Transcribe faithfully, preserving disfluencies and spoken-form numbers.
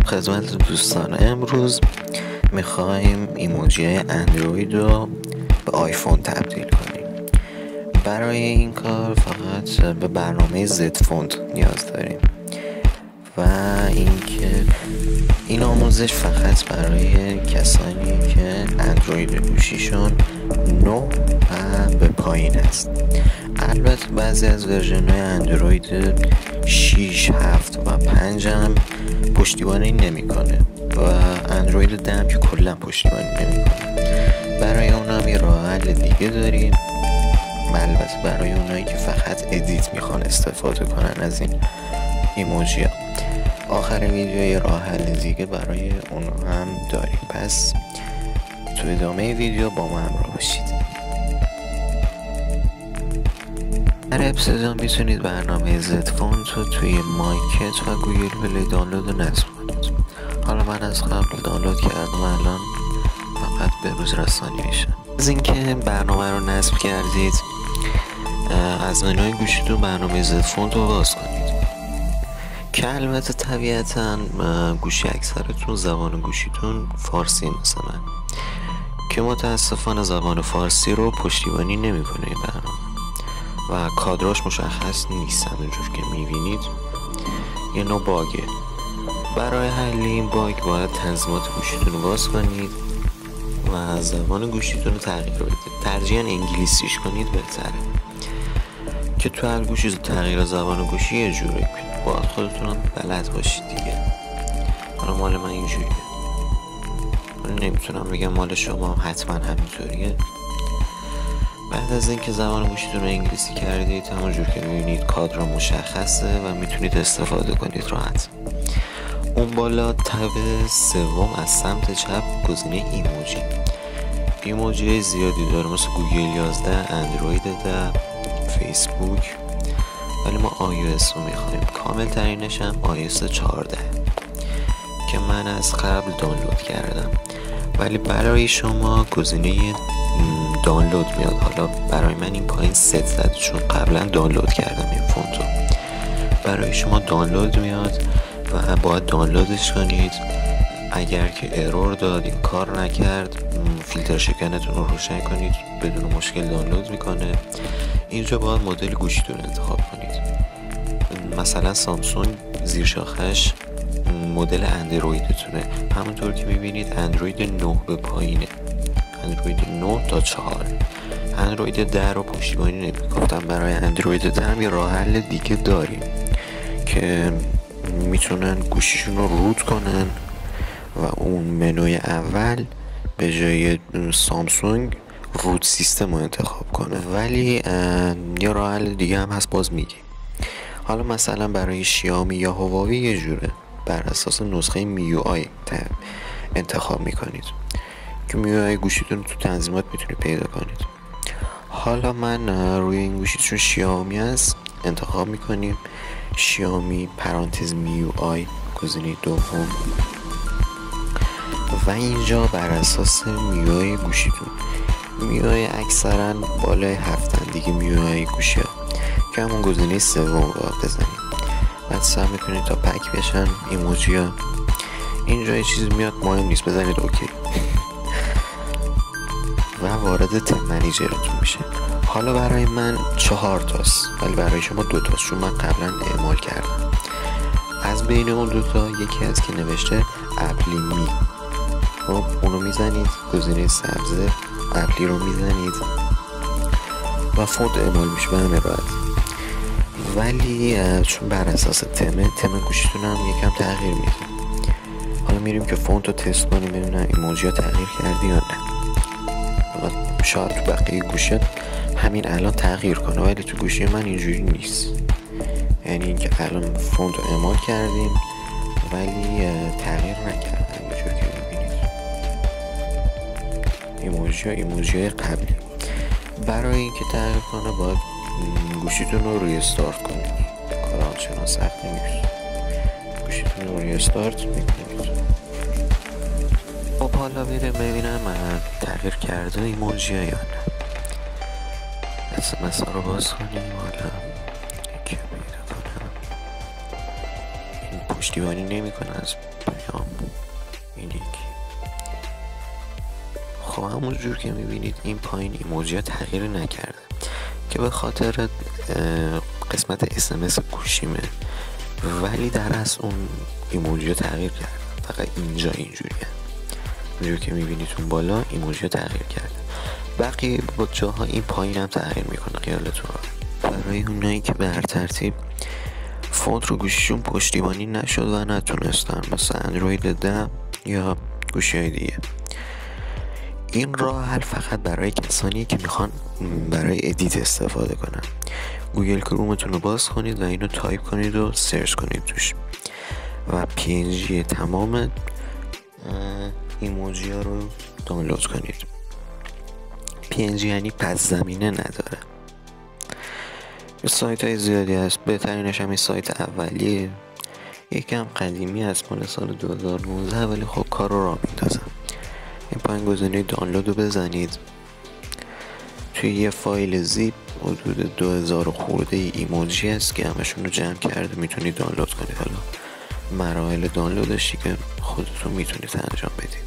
خدمت دوستان. امروز میخوایم ایموجی اندروید رو به آیفون تبدیل کنیم. برای این کار فقط به برنامه زد فونت نیاز داریم و اینکه این آموزش فقط برای کسانی که اندروید گوشیشون نو و به پایین است. البته بعضی از ورژن های اندروید شش، هفت و پنج هم پشتیبانی نمیکنه و اندروید ده هم که کلا پشتیبانی نمیکنه. برای اونا هم یه راه حل دیگه داریم، البته برای اونایی که فقط ادیت میخوان استفاده کنن از این ایموجی ها. آخر ویدیو یه راه حل دیگه برای اونا هم داریم، پس تو ادامه ویدیو با ما همراه باشید. در ابتدا میتونید برنامه زد فونت رو توی مایکت و گوگل پلی دانلود و نصب کنید. حالا من از قبل دانلود کردم، الان فقط به روز رسانی میشه. از اینکه برنامه رو نصب کردید، از منوی گوشیتون برنامه زد فونت رو باز کنید که البته طبیعتا گوشی اکثرتون زبان گوشیتون فارسی مثل من که متاسفانه زبان فارسی رو پشتیبانی نمیکنه این برنامه و کادراش مشخص نیست. همینجور که میبینید یه نوع باگه. برای حل این باگ باید تنظیمات گوشیتون رو باز کنید و زبان گوشیتون رو تغییر بدید. ترجیحاً انگلیسیش کنید بهتره که تو هر گوشی تغییر زبان گوشی یه جوری کنید. باید خودتون بلد باشید دیگه. حالا مال من اینجوریه، من نمیتونم بگم مال شما هم حتما همینطوریه. بعد از اینکه زبان گوشیتون رو انگلیسی کردید، همونجور که میبینید کادر مشخصه و میتونید استفاده کنید راحت. اون بالا تب سوم از سمت چپ گزینه ایموجی. ایموجی زیادی داره مثل گوگل یازده، اندروید ده، فیسبوک، ولی ما آی او اس رو میخوایم. کامل ترینش هم آی او اس چهارده که من از قبل دانلود کردم، ولی برای شما گزینه دانلود میاد. حالا برای من این پایین ست زده چون قبلا دانلود کردم این فونتو. برای شما دانلود میاد و باید دانلودش کنید. اگر که ارور داد یا کار نکرد، فیلتر شکنتون رو روشن کنید، بدون مشکل دانلود میکنه. اینجا باید مدل گوشیتون انتخاب کنید. مثلا سامسونگ زیر شاخش مدل اندرویدتونه، همونطور که میبینید اندروید نه به پایینه، اندروید نه تا چهار. اندروید ده رو پشتیبانی نمی‌کنم. برای اندروید ده هم یه راه حل دیگه داریم که میتونن گوشیشون رو روت کنن و اون منوی اول به جای سامسونگ روت سیستم رو انتخاب کنه. ولی یه راه حل دیگه هم هست، باز میگیم. حالا مثلا برای شیائومی یا هواوی یه جوره، بر اساس نسخه میو آی انتخاب میکنید که میو آی گوشیتون تو تنظیمات میتونید پیدا کنید. حالا من روی این گوشی چون شیائومی هست انتخاب میکنیم شیائومی پرانتز میو آی گزینه دوم و اینجا بر اساس میو آی گوشیتون، میو آی اکثرا بالای هفتن دیگه میو آی گوشی ها، که همون گزینه سوم رو بزنید. بعد سعی میکنید تا پک بشن ایموجی ها. اینجا یه چیزی میاد مهم نیست، بزنید اوکی و وارد تم منیجرتون میشه. حالا برای من چهار تاست ولی برای شما دو تاست چون من قبلا اعمال کردم. از بین اون دوتا یکی از که نوشته اپلی می، خب اونو میزنید، گزینه سبزه اپلی رو میزنید و فونت اعمال میشه به همه راحت. ولی چون بر اساس تمه تم گوشیتون هم یکم تغییر میده. حالا میریم که فونت رو تست کنیم ببینم ایموجی ها تغییر کردی یا نه. حالا شاید تو بقیه گوشی همین الان تغییر کنه ولی تو گوشی من اینجوری نیست. یعنی اینکه الان فونت رو اعمال کردیم ولی تغییر نکرده. اینجور که میبینید ایموجی ها ایموجی های قبلی. برای اینکه تغییر کنه باید گوشیتون رو ریستارت کنید. کار آنچنان سخت نیست. گوشیتون رو ریستارت میکنید. خب حالا میرم ببینم تغییر کرده ایموجی یا نه. اس ام اس رو باز کنیم. حالا یکی پیدا کنم. این پشتیبانی نمی کنه از پیام. خب همونجور که میبینید این پایین ایموجی ها تغییر نکرده که به خاطر قسمت اس ام اس گوشیمه، ولی در اصل اون ایموجی ها تغییر کرده. فقط اینجا اینجوریه، اینجور که میبینید اون بالا ایموجی ها تغییر کرده. بقیه با جاها این پایین هم تغییر میکنه خیالتون را. برای اونایی که به هر ترتیب فونت رو گوشیشون پشتیبانی نشد و نتونستن، مثل اندروید ده یا گوشی های دیگه، این راه حل فقط برای کسانی که میخوان برای ادیت استفاده کنن. گوگل کرومتون رو باز کنید و اینو تایپ کنید و سرچ کنید توش و پی ان جی تمام ایموجی ها رو دانلود کنید. پی ان جی یعنی پس زمینه نداره. سایت های زیادی هست، بهترینش هم این سایت اولیه، یکم قدیمی هست مال سال دو هزار و نوزده، ولی خب کار رو راه میندازم. این پایین گزینه دانلود رو بزنید، توی یه فایل زیپ حدود دو هزار خورده ای ایموجی هست که همشون رو جمع کرده، میتونید دانلود کنید. حالا مراحل دانلودش که خودتون میتونید انجام بدید.